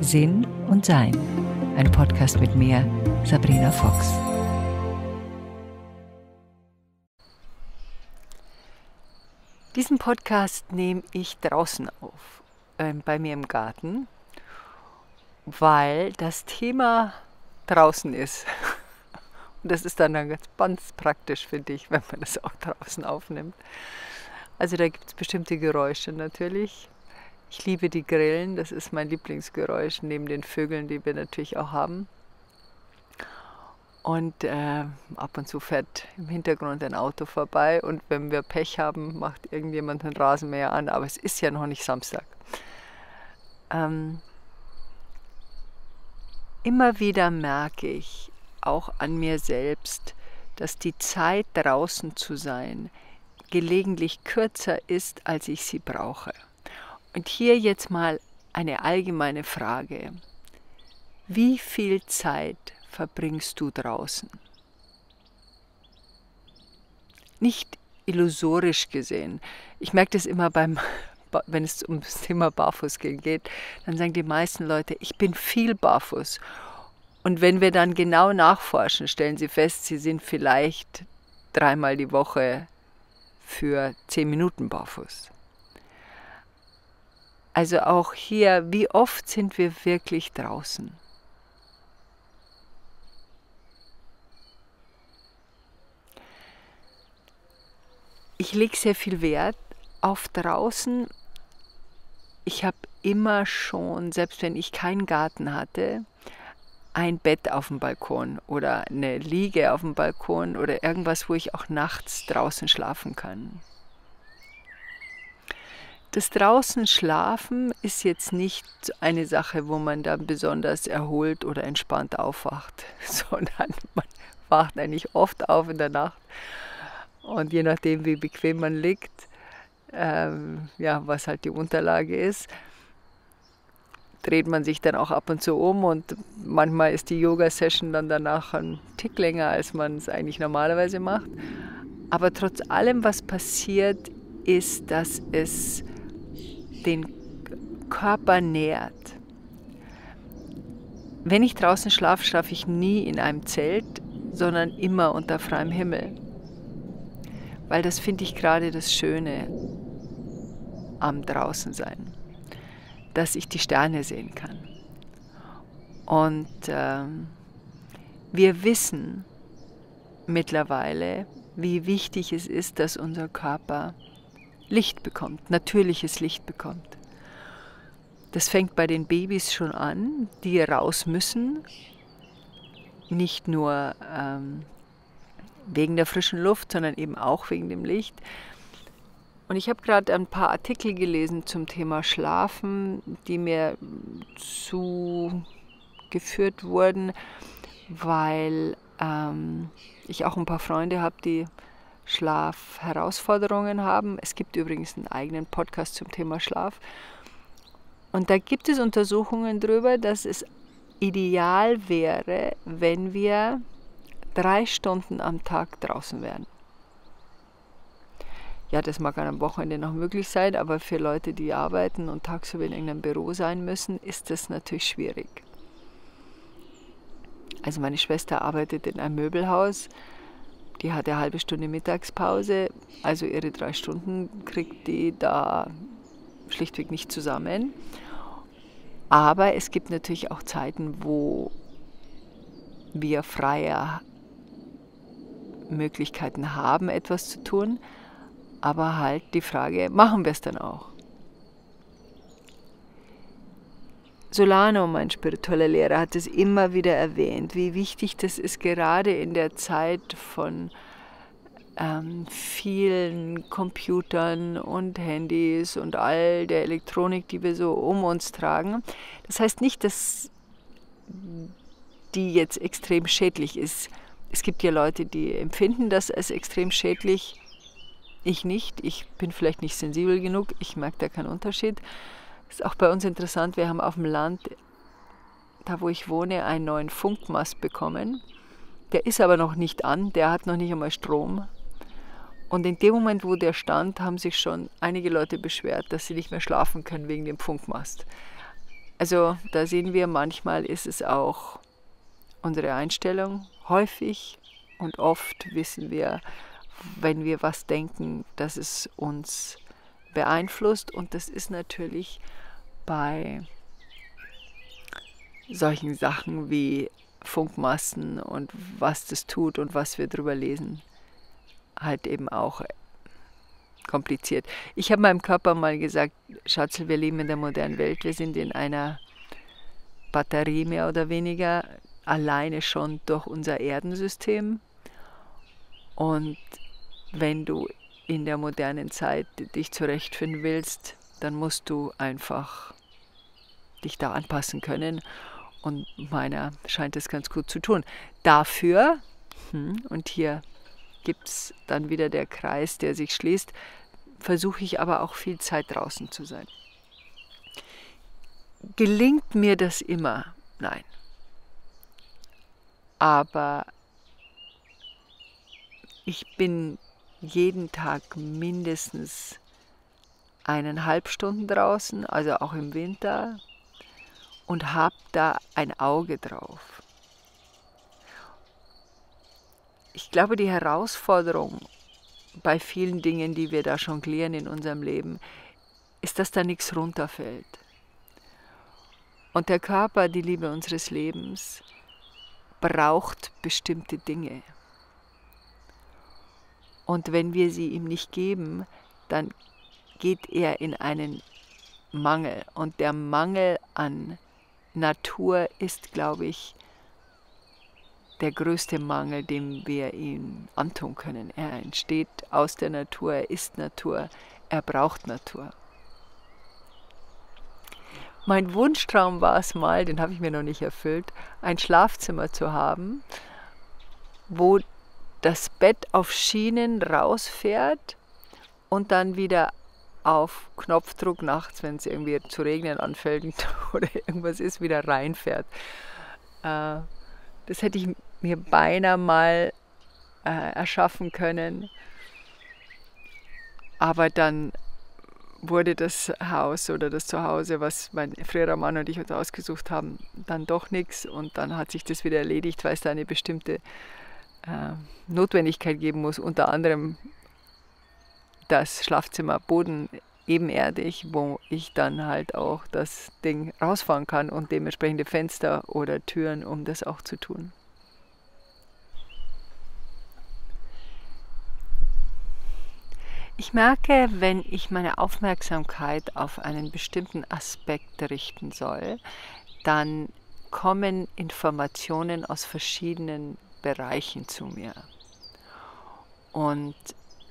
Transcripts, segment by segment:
Sinn und Sein. Ein Podcast mit mir, Sabrina Fox. Diesen Podcast nehme ich draußen auf, bei mir im Garten, weil das Thema draußen ist. Und das ist dann ganz praktisch für dich, wenn man das auch draußen aufnimmt. Also da gibt es bestimmte Geräusche natürlich. Ich liebe die Grillen, das ist mein Lieblingsgeräusch, neben den Vögeln, die wir natürlich auch haben. Und ab und zu fährt im Hintergrund ein Auto vorbei und wenn wir Pech haben, macht irgendjemand den Rasenmäher an, aber es ist ja noch nicht Samstag. Immer wieder merke ich, auch an mir selbst, dass die Zeit draußen zu sein gelegentlich kürzer ist, als ich sie brauche. Und hier jetzt mal eine allgemeine Frage. Wie viel Zeit verbringst du draußen? Nicht illusorisch gesehen. Ich merke das immer wenn es um das Thema Barfußgehen geht, dann sagen die meisten Leute, ich bin viel barfuß. Und wenn wir dann genau nachforschen, stellen sie fest, sie sind vielleicht 3-mal die Woche für 10 Minuten barfuß. Also auch hier, wie oft sind wir wirklich draußen? Ich lege sehr viel Wert auf draußen. Ich habe immer schon, selbst wenn ich keinen Garten hatte, ein Bett auf dem Balkon oder eine Liege auf dem Balkon oder irgendwas, wo ich auch nachts draußen schlafen kann. Das draußen Schlafen ist jetzt nicht eine Sache, wo man dann besonders erholt oder entspannt aufwacht, sondern man wacht eigentlich oft auf in der Nacht. Und je nachdem, wie bequem man liegt, was halt die Unterlage ist, dreht man sich dann auch ab und zu um und manchmal ist die Yoga-Session dann danach ein Tick länger, als man es eigentlich normalerweise macht. Aber trotz allem, was passiert, ist, dass es den Körper nährt. Wenn ich draußen schlafe, schlafe ich nie in einem Zelt, sondern immer unter freiem Himmel. Weil das finde ich gerade das Schöne am Draußensein, dass ich die Sterne sehen kann. Und wir wissen mittlerweile, wie wichtig es ist, dass unser Körper Licht bekommt, natürliches Licht bekommt. Das fängt bei den Babys schon an, die raus müssen, nicht nur wegen der frischen Luft, sondern eben auch wegen dem Licht. Und ich habe gerade ein paar Artikel gelesen zum Thema Schlafen, die mir zugeführt wurden, weil ich auch ein paar Freunde habe, die Schlafherausforderungen haben. Es gibt übrigens einen eigenen Podcast zum Thema Schlaf. Und da gibt es Untersuchungen darüber, dass es ideal wäre, wenn wir 3 Stunden am Tag draußen wären. Ja, das mag an einem Wochenende noch möglich sein, aber für Leute, die arbeiten und tagsüber in irgendeinem Büro sein müssen, ist das natürlich schwierig. Also meine Schwester arbeitet in einem Möbelhaus, die hat eine halbe Stunde Mittagspause, also ihre 3 Stunden kriegt die da schlichtweg nicht zusammen. Aber es gibt natürlich auch Zeiten, wo wir freie Möglichkeiten haben, etwas zu tun. Aber halt die Frage, machen wir es dann auch? Solano, mein spiritueller Lehrer, hat es immer wieder erwähnt, wie wichtig das ist, gerade in der Zeit von vielen Computern und Handys und all der Elektronik, die wir so um uns tragen. Das heißt nicht, dass die jetzt extrem schädlich ist. Es gibt ja Leute, die empfinden das als extrem schädlich. Ich nicht. Ich bin vielleicht nicht sensibel genug. Ich merke da keinen Unterschied. Das ist auch bei uns interessant. Wir haben auf dem Land, da wo ich wohne, einen neuen Funkmast bekommen. Der ist aber noch nicht an. Der hat noch nicht einmal Strom. Und in dem Moment, wo der stand, haben sich schon einige Leute beschwert, dass sie nicht mehr schlafen können wegen dem Funkmast. Also da sehen wir, manchmal ist es auch unsere Einstellung. Häufig und oft wissen wir, wenn wir was denken, dass es uns beeinflusst. Und das ist natürlich bei solchen Sachen wie Funkmasten und was das tut und was wir drüber lesen, halt eben auch kompliziert. Ich habe meinem Körper mal gesagt, Schatzel, wir leben in der modernen Welt, wir sind in einer Batterie mehr oder weniger, alleine schon durch unser Erdensystem. Und wenn du in der modernen Zeit dich zurechtfinden willst, dann musst du einfach dich da anpassen können. Und meiner scheint es ganz gut zu tun. Dafür, und hier gibt es dann wieder der Kreis, der sich schließt, versuche ich aber auch viel Zeit draußen zu sein. Gelingt mir das immer? Nein. Aber ich bin jeden Tag mindestens 1,5 Stunden draußen, also auch im Winter, und habe da ein Auge drauf. Ich glaube, die Herausforderung bei vielen Dingen, die wir da jonglieren in unserem Leben, ist, dass da nichts runterfällt. Und der Körper, die Liebe unseres Lebens, braucht bestimmte Dinge. Und wenn wir sie ihm nicht geben, dann geht er in einen Mangel. Und der Mangel an Natur ist, glaube ich, der größte Mangel, den wir ihm antun können. Er entsteht aus der Natur, er ist Natur, er braucht Natur. Mein Wunschtraum war es mal, den habe ich mir noch nicht erfüllt, ein Schlafzimmer zu haben, wo das Bett auf Schienen rausfährt und dann wieder auf Knopfdruck nachts, wenn es irgendwie zu regnen anfängt oder irgendwas ist, wieder reinfährt. Das hätte ich mir beinahe mal erschaffen können. Aber dann wurde das Haus oder das Zuhause, was mein früherer Mann und ich uns ausgesucht haben, dann doch nichts. Und dann hat sich das wieder erledigt, weil es da eine bestimmte Notwendigkeit geben muss. Unter anderem das Schlafzimmer Boden ebenerdig, wo ich dann halt auch das Ding rausfahren kann und dementsprechende Fenster oder Türen, um das auch zu tun. Ich merke, wenn ich meine Aufmerksamkeit auf einen bestimmten Aspekt richten soll, dann kommen Informationen aus verschiedenen Bereichen zu mir. Und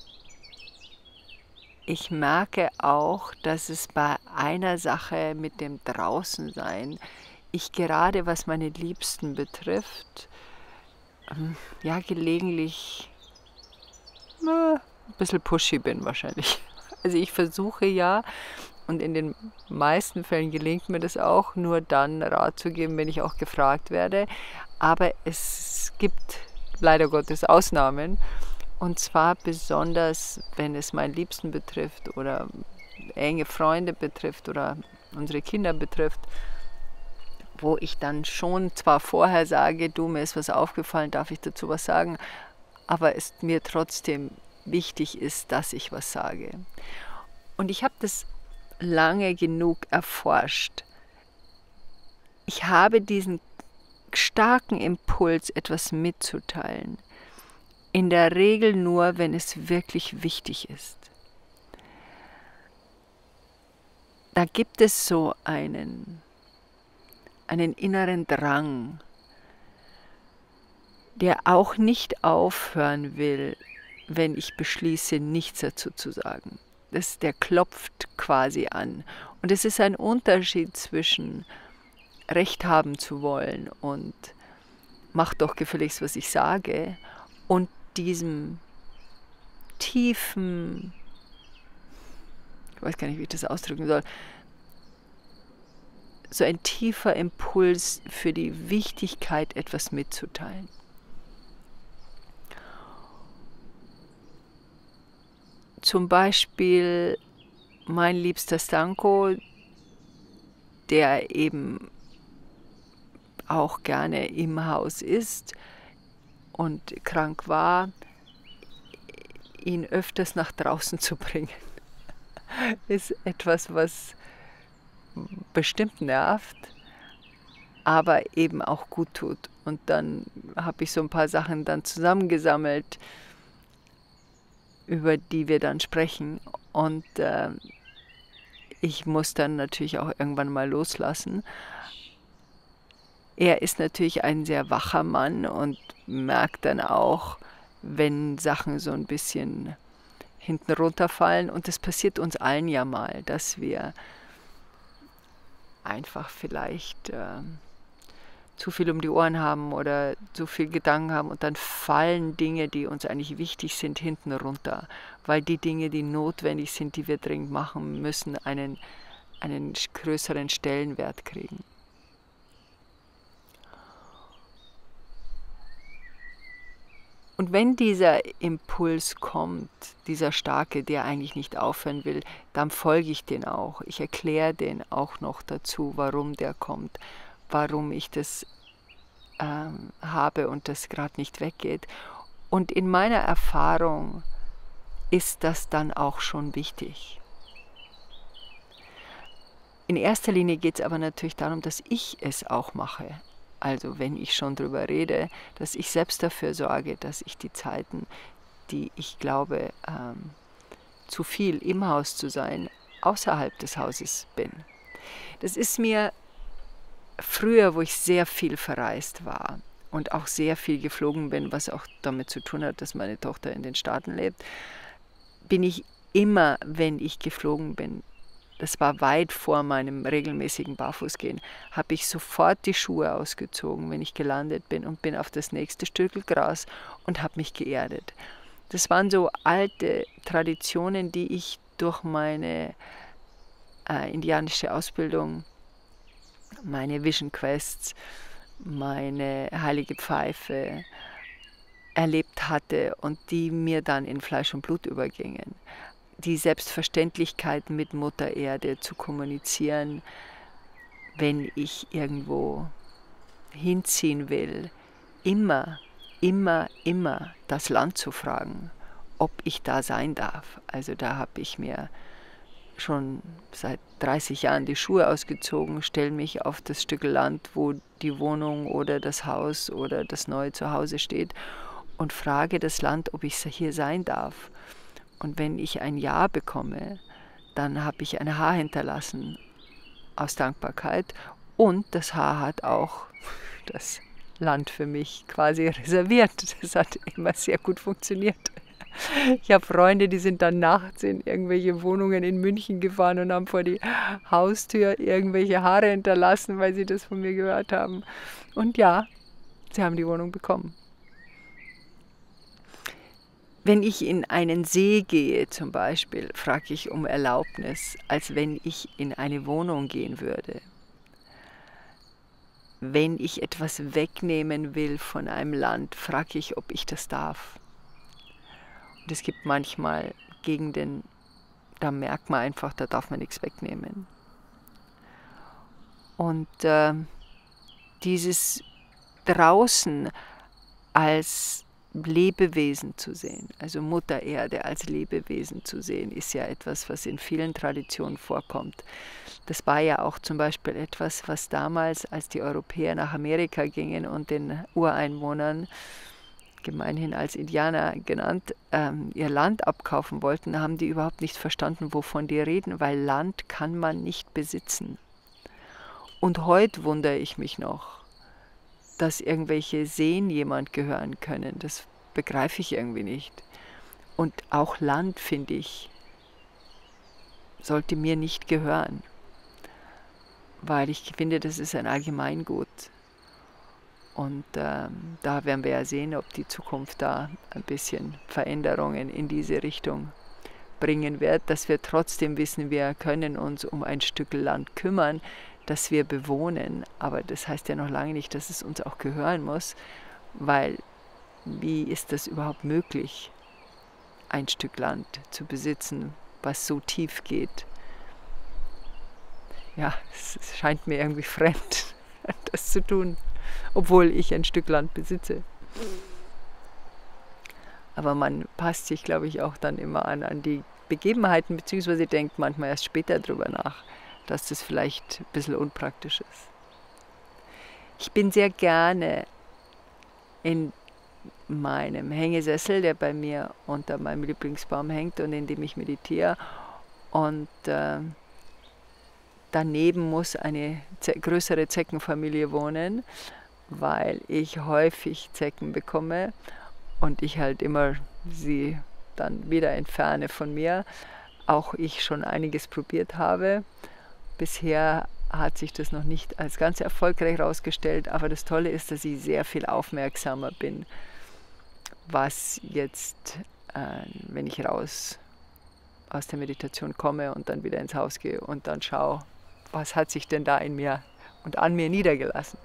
ich merke auch, dass es bei einer Sache mit dem Draußensein, ich gerade was meine Liebsten betrifft, ja gelegentlich ein bisschen pushy bin wahrscheinlich. Also ich versuche ja, und in den meisten Fällen gelingt mir das auch, nur dann Rat zu geben, wenn ich auch gefragt werde. Aber es gibt leider Gottes Ausnahmen. Und zwar besonders, wenn es meinen Liebsten betrifft oder enge Freunde betrifft oder unsere Kinder betrifft, wo ich dann schon zwar vorher sage, du, mir ist was aufgefallen, darf ich dazu was sagen, aber es mir trotzdem wichtig ist, dass ich was sage. Und ich habe das lange genug erforscht. Ich habe diesen starken Impuls, etwas mitzuteilen. In der Regel nur, wenn es wirklich wichtig ist. Da gibt es so einen inneren Drang, der auch nicht aufhören will, wenn ich beschließe, nichts dazu zu sagen. Der klopft quasi an. Und es ist ein Unterschied zwischen Recht haben zu wollen und mach doch gefälligst, was ich sage, und diesem tiefen, ich weiß gar nicht, wie ich das ausdrücken soll, so ein tiefer Impuls für die Wichtigkeit, etwas mitzuteilen. Zum Beispiel mein liebster Stanko, der eben auch gerne im Haus ist und krank war, ihn öfters nach draußen zu bringen, ist etwas, was bestimmt nervt, aber eben auch gut tut. Und dann habe ich so ein paar Sachen dann zusammengesammelt, über die wir dann sprechen. Und ich muss dann natürlich auch irgendwann mal loslassen. Er ist natürlich ein sehr wacher Mann und merkt dann auch, wenn Sachen so ein bisschen hinten runterfallen. Und das passiert uns allen ja mal, dass wir einfach vielleicht zu viel um die Ohren haben oder zu viel Gedanken haben und dann fallen Dinge, die uns eigentlich wichtig sind, hinten runter, weil die Dinge, die notwendig sind, die wir dringend machen müssen, einen größeren Stellenwert kriegen. Und wenn dieser Impuls kommt, dieser starke, der eigentlich nicht aufhören will, dann folge ich den auch. Ich erkläre den auch noch dazu, warum der kommt, warum ich das habe und das gerade nicht weggeht. Und in meiner Erfahrung ist das dann auch schon wichtig. In erster Linie geht es aber natürlich darum, dass ich es auch mache. Also wenn ich schon drüber rede, dass ich selbst dafür sorge, dass ich die Zeiten, die ich glaube, zu viel im Haus zu sein, außerhalb des Hauses bin. Das ist mir früher, wo ich sehr viel verreist war und auch sehr viel geflogen bin, was auch damit zu tun hat, dass meine Tochter in den Staaten lebt, bin ich immer, wenn ich geflogen bin, das war weit vor meinem regelmäßigen Barfußgehen, habe ich sofort die Schuhe ausgezogen, wenn ich gelandet bin und bin auf das nächste Stück Gras und habe mich geerdet. Das waren so alte Traditionen, die ich durch meine indianische Ausbildung, meine Vision Quests, meine heilige Pfeife erlebt hatte und die mir dann in Fleisch und Blut übergingen. Die Selbstverständlichkeit mit Mutter Erde zu kommunizieren, wenn ich irgendwo hinziehen will, immer das Land zu fragen, ob ich da sein darf. Also da habe ich mir schon seit 30 Jahren die Schuhe ausgezogen, stelle mich auf das Stück Land, wo die Wohnung oder das Haus oder das neue Zuhause steht und frage das Land, ob ich hier sein darf. Und wenn ich ein Ja bekomme, dann habe ich ein Haar hinterlassen aus Dankbarkeit. Und das Haar hat auch das Land für mich quasi reserviert. Das hat immer sehr gut funktioniert. Ich habe Freunde, die sind dann nachts in irgendwelche Wohnungen in München gefahren und haben vor die Haustür irgendwelche Haare hinterlassen, weil sie das von mir gehört haben. Und ja, sie haben die Wohnung bekommen. Wenn ich in einen See gehe zum Beispiel, frage ich um Erlaubnis, als wenn ich in eine Wohnung gehen würde. Wenn ich etwas wegnehmen will von einem Land, frage ich, ob ich das darf. Und es gibt manchmal Gegenden, da merkt man einfach, da darf man nichts wegnehmen. Und dieses draußen als Lebewesen zu sehen, also Mutter Erde als Lebewesen zu sehen, ist ja etwas, was in vielen Traditionen vorkommt. Das war ja auch zum Beispiel etwas, was damals, als die Europäer nach Amerika gingen und den Ureinwohnern, gemeinhin als Indianer genannt, ihr Land abkaufen wollten, haben die überhaupt nicht verstanden, wovon die reden, weil Land kann man nicht besitzen. Und heute wundere ich mich noch, dass irgendwelche Seen jemand gehören können. Das begreife ich irgendwie nicht. Und auch Land, finde ich, sollte mir nicht gehören, weil ich finde, das ist ein Allgemeingut. Und da werden wir ja sehen, ob die Zukunft da ein bisschen Veränderungen in diese Richtung bringen wird, dass wir trotzdem wissen, wir können uns um ein Stück Land kümmern, das wir bewohnen, aber das heißt ja noch lange nicht, dass es uns auch gehören muss, weil wie ist das überhaupt möglich, ein Stück Land zu besitzen, was so tief geht? ja, es scheint mir irgendwie fremd, das zu tun, obwohl ich ein Stück Land besitze. Aber man passt sich, glaube ich, auch dann immer an die Begebenheiten, beziehungsweise denkt manchmal erst später darüber nach, dass das vielleicht ein bisschen unpraktisch ist. Ich bin sehr gerne in meinem Hängesessel, der bei mir unter meinem Lieblingsbaum hängt und in dem ich meditiere. Und daneben muss eine größere Zeckenfamilie wohnen, weil ich häufig Zecken bekomme und ich halt immer sie dann wieder entferne von mir. Auch ich schon einiges probiert habe. Bisher hat sich das noch nicht als ganz erfolgreich herausgestellt, aber das Tolle ist, dass ich sehr viel aufmerksamer bin, was jetzt, wenn ich raus aus der Meditation komme und dann wieder ins Haus gehe und dann schaue, was hat sich denn da in mir und an mir niedergelassen.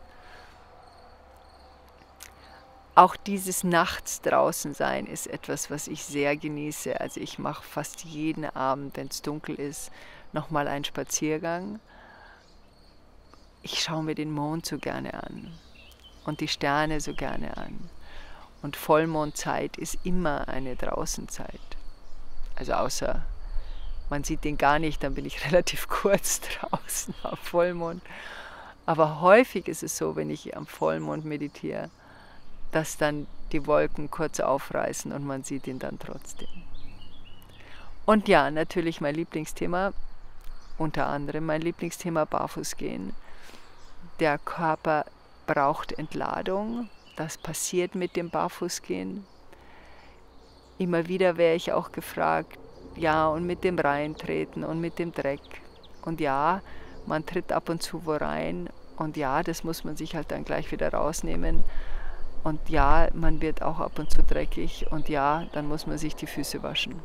Auch dieses Nachts draußen sein ist etwas, was ich sehr genieße. Also ich mache fast jeden Abend, wenn es dunkel ist, nochmal einen Spaziergang. Ich schaue mir den Mond so gerne an und die Sterne so gerne an. Und Vollmondzeit ist immer eine Draußenzeit. Also außer man sieht den gar nicht, dann bin ich relativ kurz draußen am Vollmond. Aber häufig ist es so, wenn ich am Vollmond meditiere, dass dann die Wolken kurz aufreißen und man sieht ihn dann trotzdem. Und ja, natürlich mein Lieblingsthema, unter anderem mein Lieblingsthema Barfußgehen. Der Körper braucht Entladung, das passiert mit dem Barfußgehen. Immer wieder wäre ich auch gefragt, ja, und mit dem Reintreten und mit dem Dreck. Und ja, man tritt ab und zu wo rein und ja, das muss man sich halt dann gleich wieder rausnehmen. Und ja, man wird auch ab und zu dreckig und ja, dann muss man sich die Füße waschen.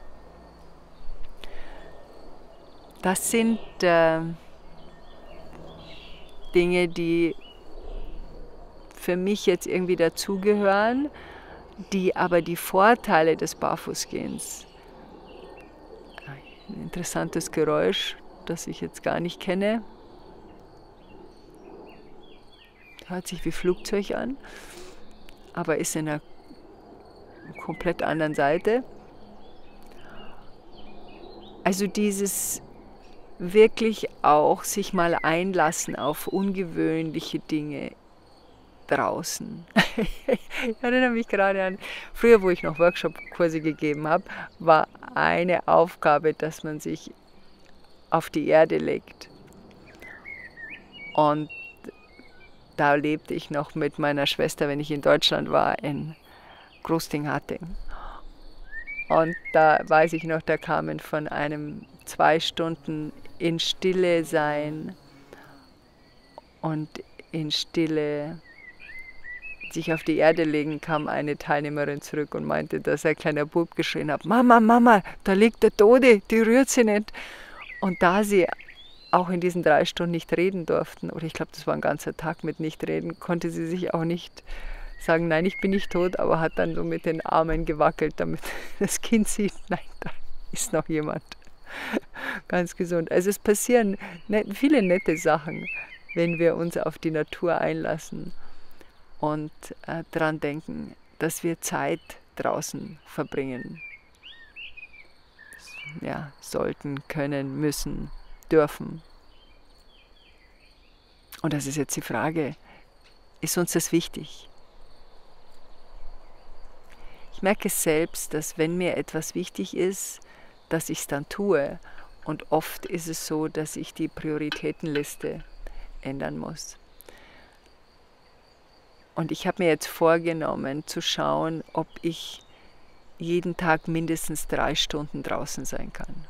Das sind Dinge, die für mich jetzt irgendwie dazugehören, die aber die Vorteile des Barfußgehens, ein interessantes Geräusch, das ich jetzt gar nicht kenne, hört sich wie Flugzeug an, aber ist in einer komplett anderen Seite. Also dieses wirklich auch sich mal einlassen auf ungewöhnliche Dinge draußen. Ich erinnere mich gerade an, früher, wo ich noch Workshop-Kurse gegeben habe, war eine Aufgabe, dass man sich auf die Erde legt. Und da lebte ich noch mit meiner Schwester, wenn ich in Deutschland war, in Großting-Hatting. Und da weiß ich noch, da kamen von einem 2 Stunden in Stille sein und in Stille sich auf die Erde legen, kam eine Teilnehmerin zurück und meinte, dass ein kleiner Bub geschrien hat, Mama, Mama, da liegt der Tote, die rührt sie nicht. Und da sie auch in diesen 3 Stunden nicht reden durften, oder ich glaube, das war ein ganzer Tag mit Nichtreden, konnte sie sich auch nicht sagen, nein, ich bin nicht tot, aber hat dann so mit den Armen gewackelt, damit das Kind sieht, nein, da ist noch jemand. Ganz gesund. Also es passieren viele nette Sachen, wenn wir uns auf die Natur einlassen und daran denken, dass wir Zeit draußen verbringen. Ja, sollten, können, müssen, dürfen. Und das ist jetzt die Frage, ist uns das wichtig? Ich merke selbst, dass wenn mir etwas wichtig ist, dass ich es dann tue. Und oft ist es so, dass ich die Prioritätenliste ändern muss. Und ich habe mir jetzt vorgenommen, zu schauen, ob ich jeden Tag mindestens 3 Stunden draußen sein kann.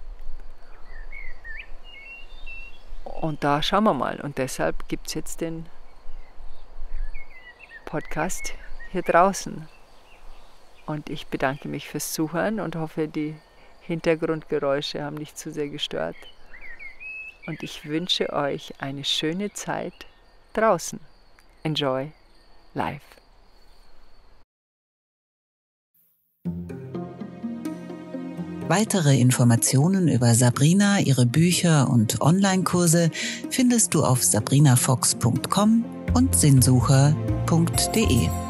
Und da schauen wir mal. Und deshalb gibt es jetzt den Podcast hier draußen. Und ich bedanke mich fürs Zuhören und hoffe, die Hintergrundgeräusche haben nicht zu sehr gestört. Und ich wünsche euch eine schöne Zeit draußen. Enjoy life. Weitere Informationen über Sabrina, ihre Bücher und Online-Kurse findest du auf sabrinafox.com und sinnsucher.de.